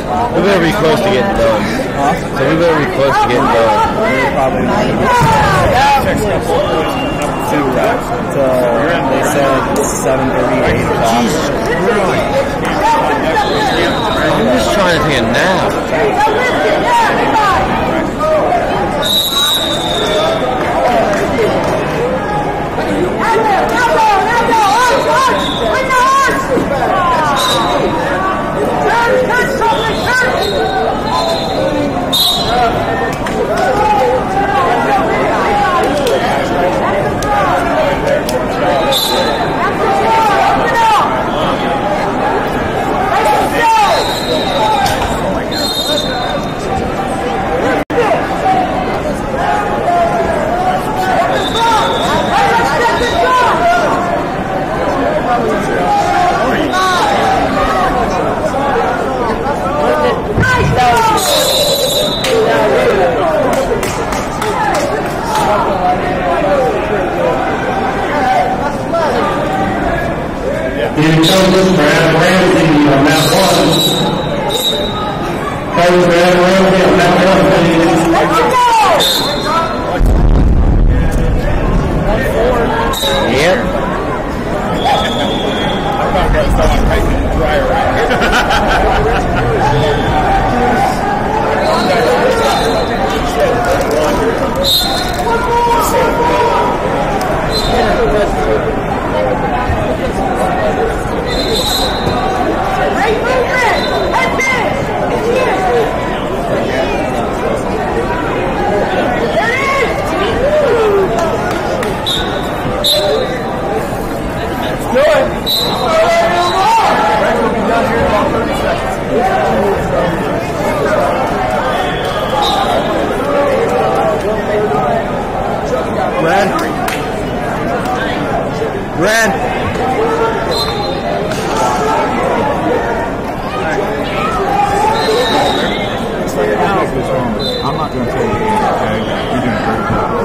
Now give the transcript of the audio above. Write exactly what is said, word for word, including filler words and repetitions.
We better be close to getting done. Huh? So we better be close to getting done. Probably not. Two, right? So they said seven thirty, eight o'clock. I'm just trying to take a nap. I'm not going to tell you anything, okay? You're doing a great job.